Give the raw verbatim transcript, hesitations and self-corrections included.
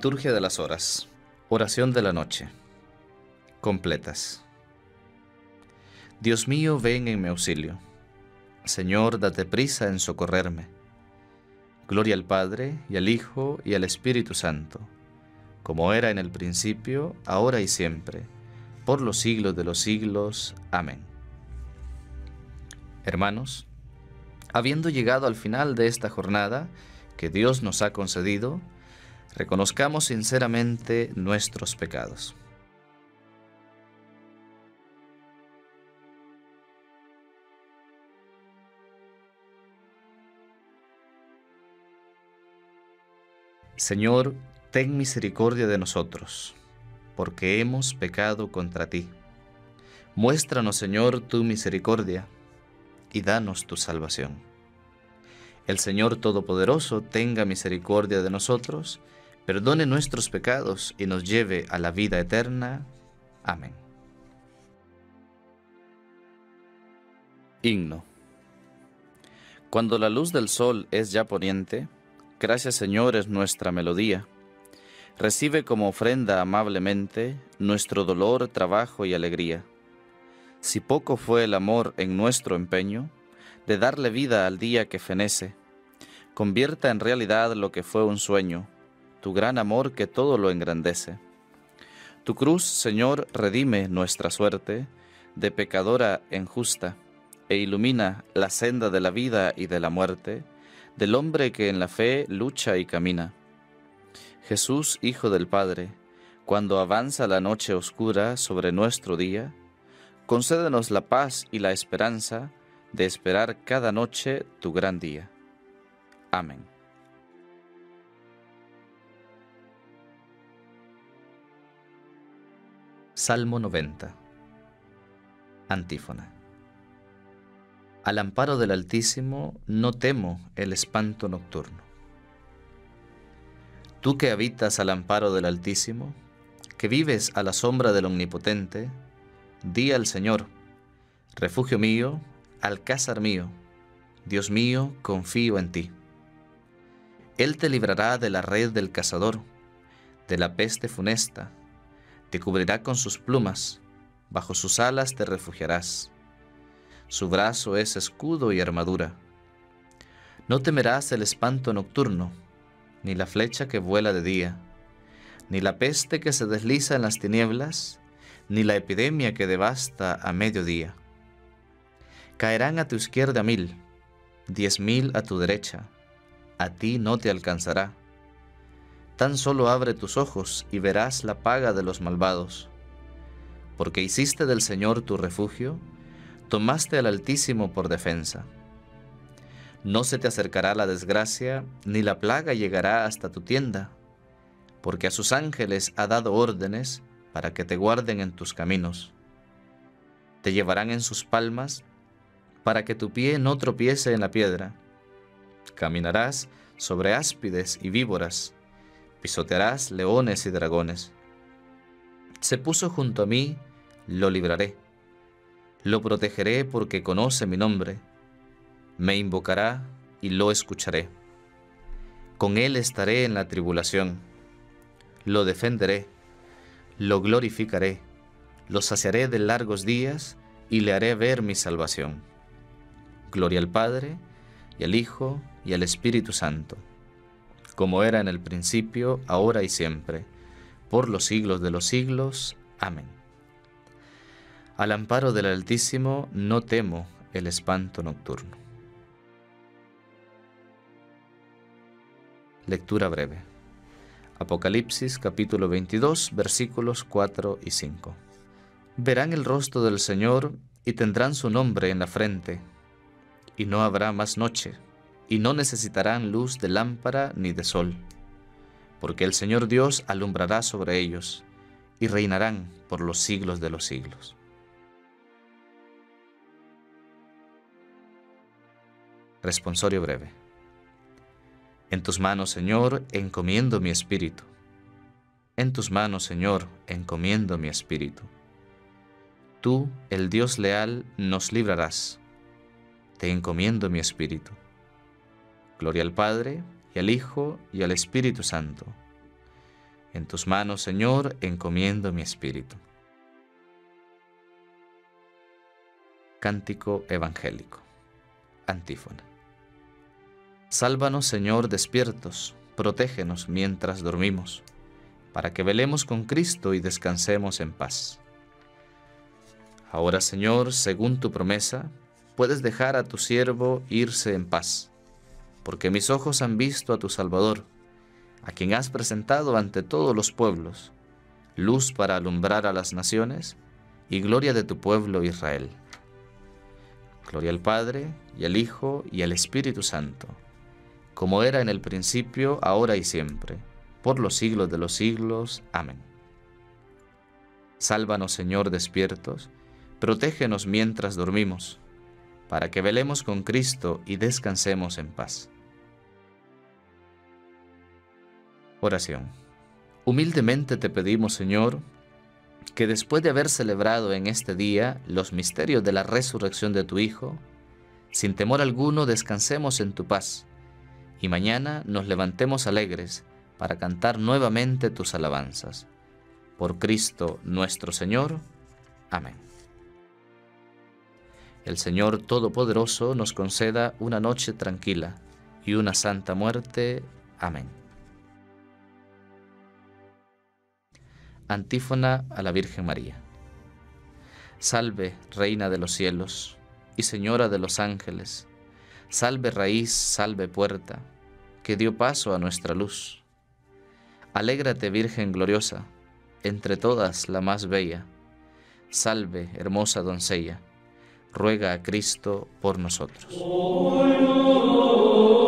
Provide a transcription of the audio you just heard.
Liturgia de las Horas. Oración de la noche. Completas. Dios mío, ven en mi auxilio. Señor, date prisa en socorrerme. Gloria al Padre, y al Hijo, y al Espíritu Santo, como era en el principio, ahora y siempre, por los siglos de los siglos. Amén. Hermanos, habiendo llegado al final de esta jornada que Dios nos ha concedido, reconozcamos sinceramente nuestros pecados. Señor, ten misericordia de nosotros, porque hemos pecado contra ti. Muéstranos, Señor, tu misericordia, y danos tu salvación. El Señor Todopoderoso tenga misericordia de nosotros, perdone nuestros pecados y nos lleve a la vida eterna. Amén. Himno. Cuando la luz del sol es ya poniente, gracias, Señor, es nuestra melodía. Recibe como ofrenda amablemente nuestro dolor, trabajo y alegría. Si poco fue el amor en nuestro empeño de darle vida al día que fenece, convierta en realidad lo que fue un sueño, tu gran amor que todo lo engrandece. Tu cruz, Señor, redime nuestra suerte de pecadora en justa, e ilumina la senda de la vida y de la muerte, del hombre que en la fe lucha y camina. Jesús, Hijo del Padre, cuando avanza la noche oscura sobre nuestro día, concédenos la paz y la esperanza de esperar cada noche tu gran día. Amén. Salmo noventa. Antífona. Al amparo del Altísimo no temo el espanto nocturno. Tú que habitas al amparo del Altísimo, que vives a la sombra del Omnipotente, di al Señor: refugio mío, alcázar mío, Dios mío, confío en ti. Él te librará de la red del cazador, de la peste funesta, te cubrirá con sus plumas, bajo sus alas te refugiarás. Su brazo es escudo y armadura. No temerás el espanto nocturno, ni la flecha que vuela de día, ni la peste que se desliza en las tinieblas, ni la epidemia que devasta a mediodía. Caerán a tu izquierda mil, diez mil a tu derecha, a ti no te alcanzará. Tan solo abre tus ojos y verás la paga de los malvados. Porque hiciste del Señor tu refugio, tomaste al Altísimo por defensa. No se te acercará la desgracia, ni la plaga llegará hasta tu tienda, porque a sus ángeles ha dado órdenes para que te guarden en tus caminos. Te llevarán en sus palmas, para que tu pie no tropiece en la piedra. Caminarás sobre áspides y víboras, pisotearás leones y dragones. Se puso junto a mí, lo libraré. Lo protegeré porque conoce mi nombre. Me invocará y lo escucharé. Con él estaré en la tribulación. Lo defenderé, lo glorificaré, lo saciaré de largos días y le haré ver mi salvación. Gloria al Padre, y al Hijo, y al Espíritu Santo, como era en el principio, ahora y siempre, por los siglos de los siglos. Amén. Al amparo del Altísimo no temo el espanto nocturno. Lectura breve. Apocalipsis capítulo veintidós, versículos cuatro y cinco. Verán el rostro del Señor y tendrán su nombre en la frente, y no habrá más noche, y no necesitarán luz de lámpara ni de sol, porque el Señor Dios alumbrará sobre ellos, y reinarán por los siglos de los siglos. Responsorio breve. En tus manos, Señor, encomiendo mi espíritu. En tus manos, Señor, encomiendo mi espíritu. Tú, el Dios leal, nos librarás. Te encomiendo mi espíritu. Gloria al Padre, y al Hijo, y al Espíritu Santo, En tus manos, Señor, encomiendo mi espíritu. Cántico evangélico. Antífona. Sálvanos, Señor, despiertos, protégenos mientras dormimos, para que velemos con Cristo y descansemos en paz. Ahora, Señor, según tu promesa, puedes dejar a tu siervo irse en paz, porque mis ojos han visto a tu Salvador, a quien has presentado ante todos los pueblos, luz para alumbrar a las naciones y gloria de tu pueblo Israel. Gloria al Padre, y al Hijo, y al Espíritu Santo, como era en el principio, ahora y siempre, por los siglos de los siglos. Amén. Sálvanos, Señor, despiertos, protégenos mientras dormimos, para que velemos con Cristo y descansemos en paz. Oración. Humildemente te pedimos, Señor, que después de haber celebrado en este día los misterios de la resurrección de tu Hijo, sin temor alguno descansemos en tu paz, y mañana nos levantemos alegres para cantar nuevamente tus alabanzas. Por Cristo nuestro Señor. Amén. El Señor Todopoderoso nos conceda una noche tranquila y una santa muerte. Amén. Antífona a la Virgen María. Salve, Reina de los cielos y Señora de los ángeles, salve raíz, salve puerta, que dio paso a nuestra luz. Alégrate, Virgen gloriosa, entre todas la más bella. Salve, hermosa doncella, ruega a Cristo por nosotros.